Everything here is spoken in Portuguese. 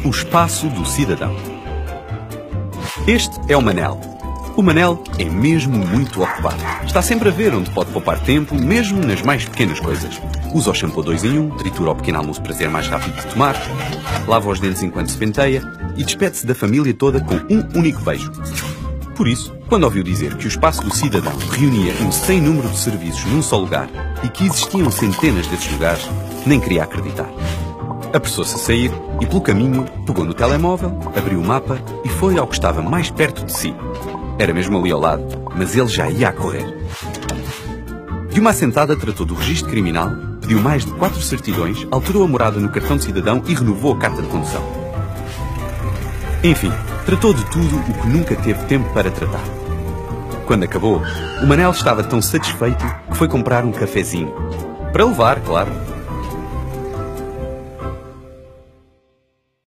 O espaço do cidadão. Este é o Manel. O Manel é mesmo muito ocupado. Está sempre a ver onde pode poupar tempo, mesmo nas mais pequenas coisas. Usa o shampoo 2 em 1, tritura o pequeno almoço para ser mais rápido de tomar, lava os dentes enquanto se penteia e despede-se da família toda com um único beijo. Por isso, quando ouviu dizer que o espaço do cidadão reunia um sem número de serviços num só lugar e que existiam centenas desses lugares, nem queria acreditar. Apressou-se a sair e, pelo caminho, pegou no telemóvel, abriu o mapa e foi ao que estava mais perto de si. Era mesmo ali ao lado, mas ele já ia a correr. De uma assentada tratou do registro criminal, pediu mais de 4 certidões, alterou a morada no cartão de cidadão e renovou a carta de condução. Enfim, tratou de tudo o que nunca teve tempo para tratar. Quando acabou, o Manel estava tão satisfeito que foi comprar um cafezinho. Para levar, claro.